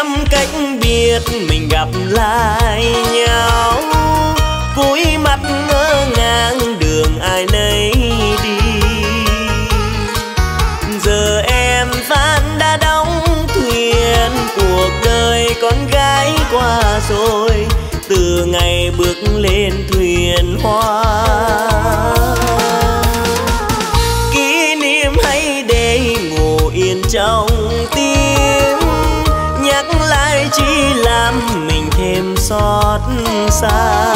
cách biệt mình gặp lại nhau, cúi mắt ngỡ ngàng đường ai nấy đi. Giờ em Phan đã đóng thuyền, cuộc đời con gái qua rồi, từ ngày bước lên thuyền hoa. Kỷ niệm hãy để ngủ yên trong tim, nhắc lại chỉ làm mình thêm xót xa.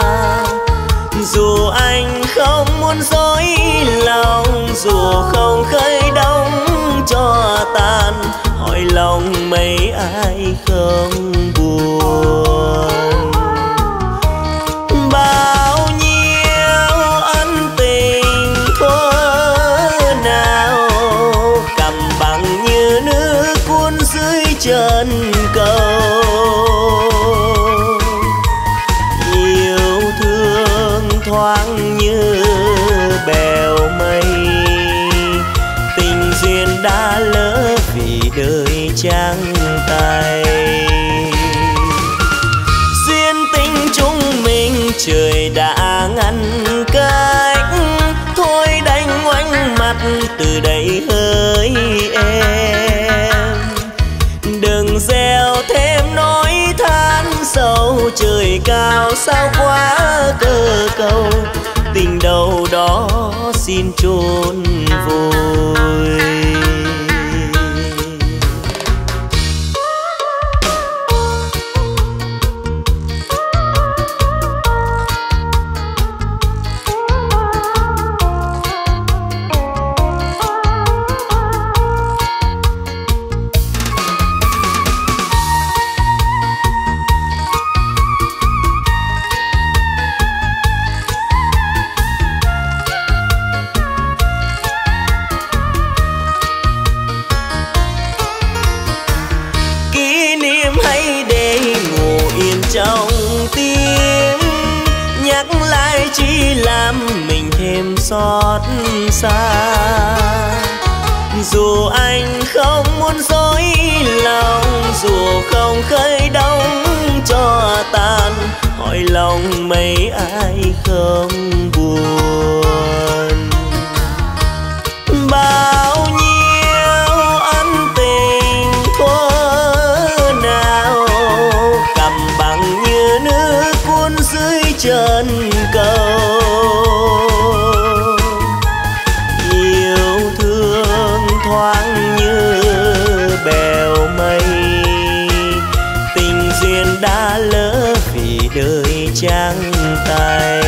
Dù anh không muốn dối lòng, dù không khơi đóng cho tan, hỏi lòng mấy ai không buồn. Bao nhiêu ân tình thuở nào cầm bằng như nước cuốn dưới chân cầu. Yêu thương thoáng như bèo mây, tình duyên đã lỡ vì đời trắng tay. Duyên tình chúng mình trời đã ngăn cách, thôi đành ngoảnh mặt từ đây hỡi em. Đừng gieo thêm nỗi than sâu, trời cao sao quá cơ cầu, tình đâu đó xin chôn vùi. Trong tim nhắc lại chỉ làm mình thêm xót xa. Dù anh không muốn dối lòng, dù không khơi đóng cho tan, hỏi lòng mấy ai không buồn. Bao nhiêu ân tình thuở nào cầm bằng như nước cuốn dưới chân cầu. Yêu thương thoáng như bèo mây, tình duyên đã lỡ vì đời trắng tay.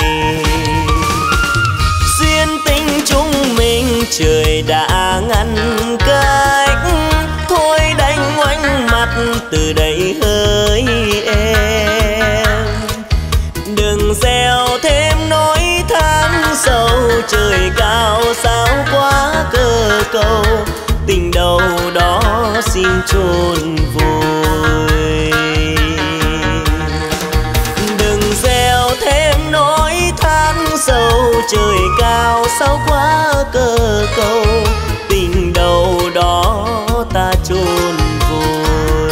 Duyên tình chúng mình trời đã ngăn cách, thôi đành ngoảnh mặt từ đây hỡi em. Đừng gieo thêm nỗi than sâu, trời cao sao quá cơ cầu, tình đâu đó xin chôn vùi. Đừng gieo thêm nỗi than sâu, trời cao sao quá cơ cầu, tình đâu đó ta chôn vùi.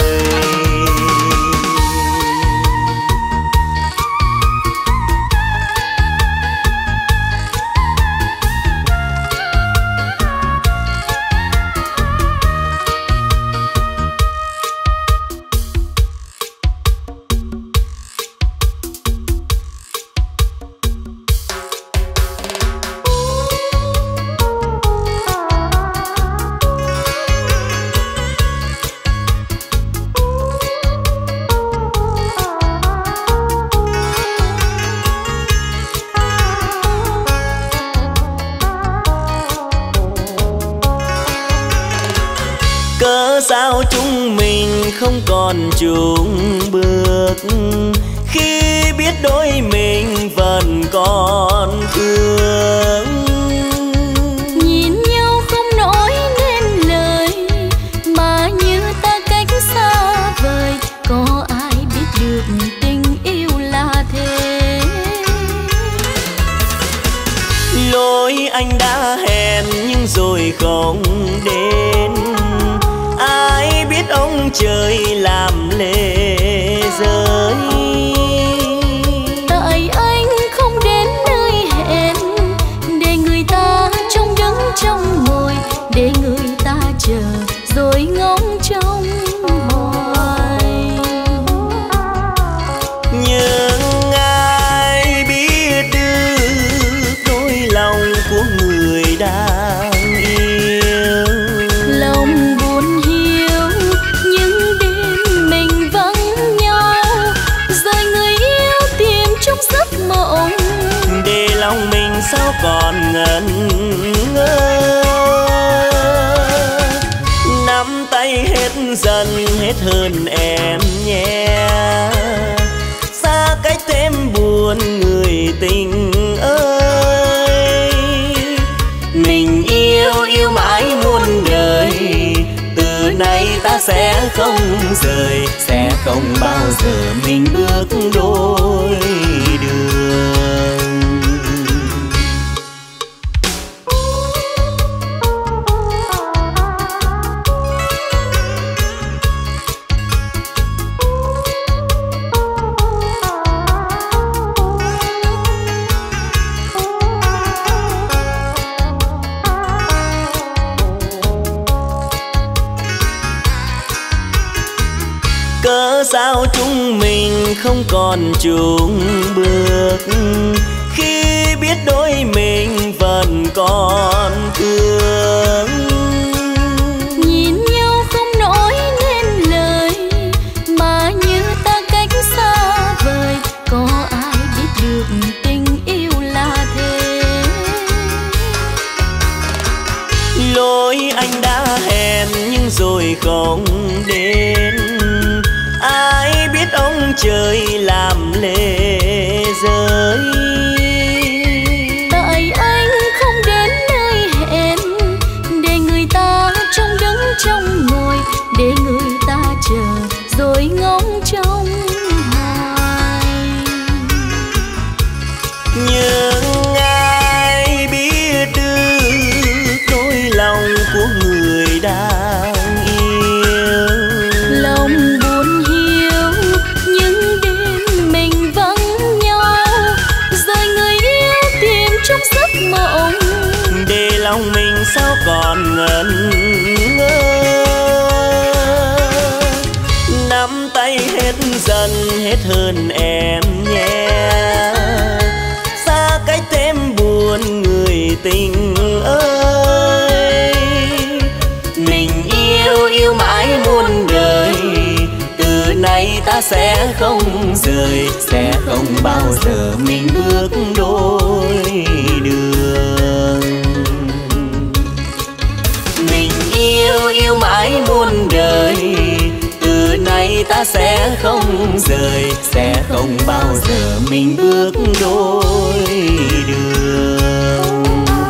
Sao chúng mình không còn chung bước, khi biết đôi mình vẫn còn thương. Nhìn nhau không nói nên lời, mà như ta cách xa vời, có ai biết được tình yêu là thế. Lối anh đã hẹn nhưng rồi không đến, ai biết ông trời làm lệ rơi. Tại anh không đến nơi hẹn, để người ta trông đứng trong ngồi, để người ta chờ rồi ngóng trông hoài. Nhưng ai biết được đôi lòng của người đang yêu. Lòng buồn hiu những đêm mình vắng nhau, rồi người yêu tìm trong giấc mộng, để lòng mình sao còn ngẩn ngơ. Nắm tay hết dần hết hơn em nhé, xa cách thêm buồn người tình ơi. Mình yêu mãi muôn đời, từ nay ta sẽ không rời, sẽ không bao giờ mình bước đôi đường. Cớ sao chúng mình không còn chung bước, khi biết đôi mình vẫn còn thương. Nhìn nhau không nói nên lời, mà như ta cách xa vời, có ai biết được tình yêu là thế. Lối anh đã hẹn nhưng rồi không đến, ai biết ông trời làm lệ rơi. Tại anh không đến nơi hẹn, để người ta trông đứng trong ngồi, để người ta chờ rồi ngóng trông hoài. Nhưng ai biết được đôi lòng của người đang yêu. Lòng buồn hiu những đêm mình vắng nhau, rồi người yêu tìm trong giấc mộng, để lòng mình sao còn ngẩn ngơ. Nắm tay hết dần hết hơn em nhé, xa cách thêm buồn người tình ơi. Mình yêu mãi muôn đời, từ nay ta sẽ không rời, sẽ không bao giờ mình bước đôi đường. Mình yêu mãi muôn đời, từ nay ta sẽ không rời, sẽ không bao giờ mình bước đôi đường.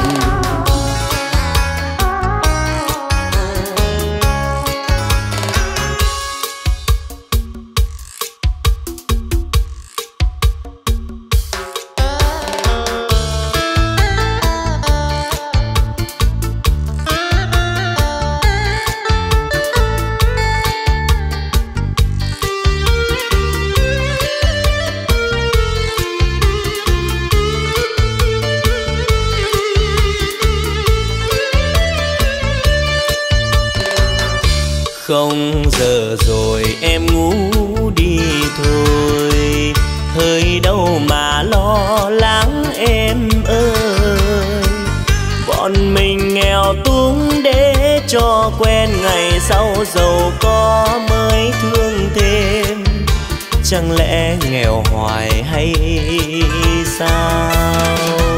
Không giờ rồi em ngủ đi thôi, hơi đâu mà lo lắng em ơi. Bọn mình nghèo túng để cho quen, ngày sau giàu có mới thương thêm. Chẳng lẽ nghèo hoài hay sao?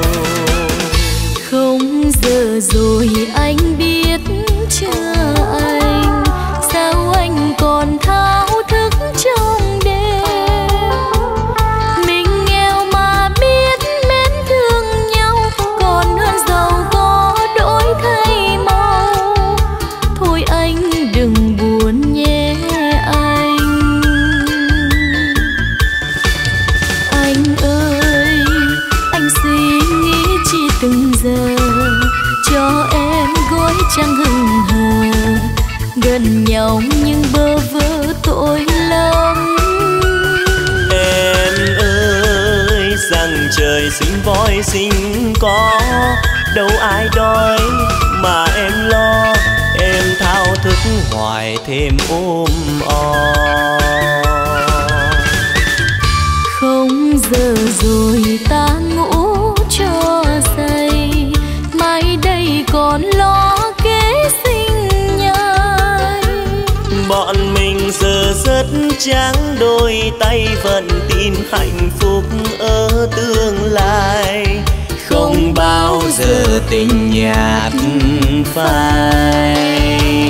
Không giờ rồi anh biết chưa anh, sao anh còn thao thức trong đêm. Mình nghèo mà biết mến thương nhau, còn hơn giàu có đổi thay mau. Thôi anh đừng buồn nhé anh. Anh ơi, anh suy nghĩ chỉ từng giờ, cho em gối trăng hừng hờ. gần nhau nhưng bơ vơ tội lắm. Em ơi rằng trời sinh voi sinh có, đâu ai đói mà em lo, em thao thức hoài thêm ôm o. Không giờ rồi ta ngủ cho say, mai đây còn lo kế sinh nhai. Bọn mình giờ rất trắng đôi tay, vẫn tin hạnh phúc ở tương lai, không bao giờ tình nhạt phai.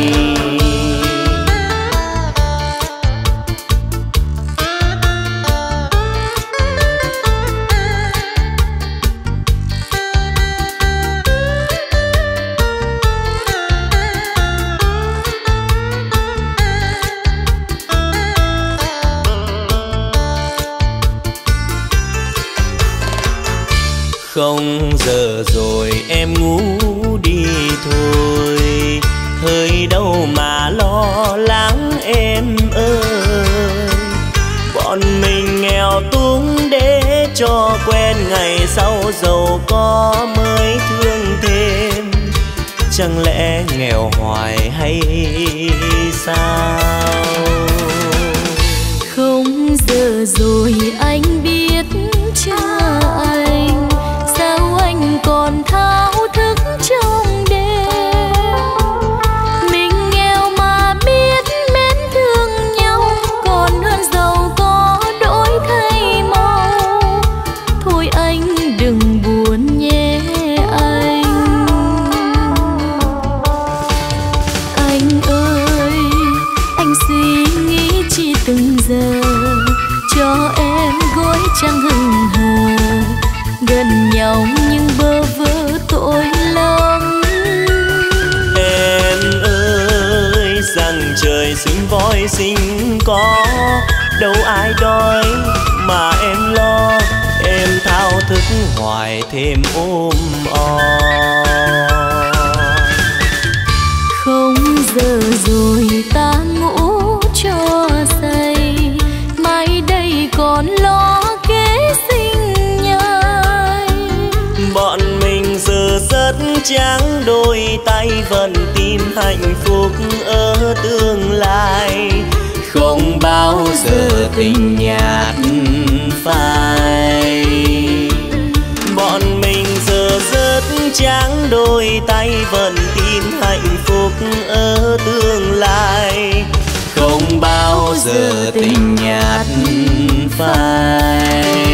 Không giờ rồi em ngủ đi thôi, hơi đâu mà lo lắng em ơi. Bọn mình nghèo túng để cho quen, ngày sau giàu có mới thương thêm. Chẳng lẽ nghèo hoài hay sao? Không giờ rồi anh biết chưa anh, sao anh còn thao thức trong đêm. Mình nghèo mà biết mến thương nhau, còn hơn giàu có đổi thay màu. Thôi anh đừng buồn nhé anh. Anh ơi, anh suy nghĩ chi từng giờ, cho em gối trăng hừng hờ. Gần nhau nhưng bơ vơ tội lắm. Em ơi rằng trời sinh voi sinh có, đâu ai đói mà em lo, em thao thức hoài thêm ôm o. Không giờ rồi ta ngủ cho say, mai đây còn lo kế sinh nhai. Bọn mình giờ rất trắng đôi tay, vẫn tin hạnh phúc ở tương lai, không bao giờ tình nhạt phai. Bọn mình giờ rất trắng đôi tay, vẫn tin hạnh phúc ở tương lai, không bao giờ tình nhạt phai.